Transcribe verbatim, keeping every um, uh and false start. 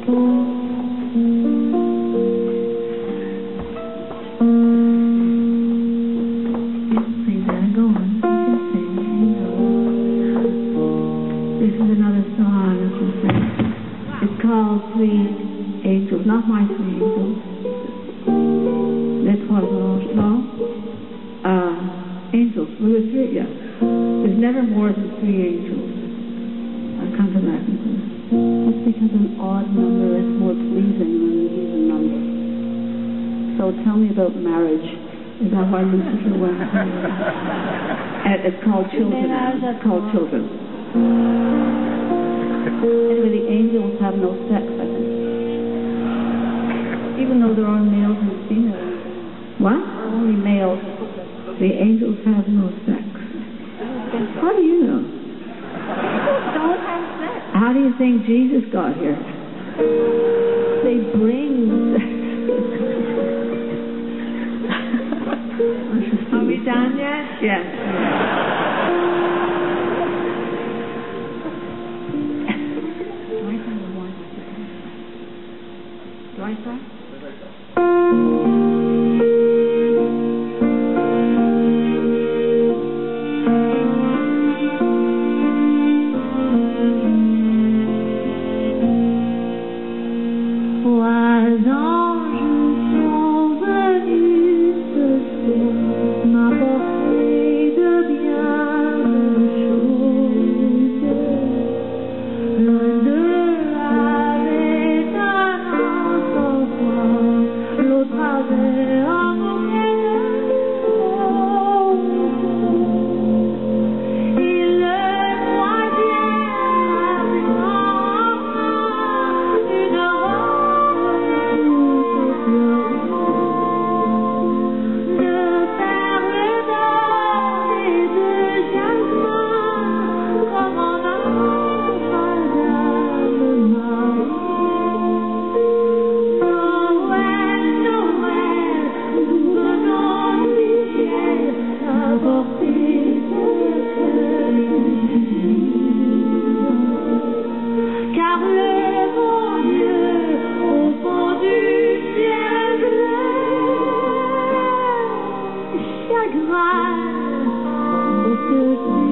Three angels, not my three angels. Les trois anges, no. Uh, angels, we were three, yeah. There's never more than three angels. I've come to that conclusion. That's because an odd number is more pleasing than an even number. So tell me about marriage. Is that why Lucifer went? And it's called children. It's called children. Anyway, the angels have no sex, I think. Even though there are males and females. What? Only males. The angels have no sex. How do you know? Don't have sex. How do you think Jesus got here? They bring sex. Are we done yet? Yes. Right side? Trois anges sont venus ce soir m'apporter de bien belles choses. L'un d'eux avait un enfant, l'autre avait un bouquet de roses. Et le troisième avait en main une rose toute fleurie, de perles d'or et de jasmin, comme en un Madame Marie. Noël, Noël, nous venons du ciel apporter ce cueil. Car le bon Dieu au fond du ciel bleu chagrin pour que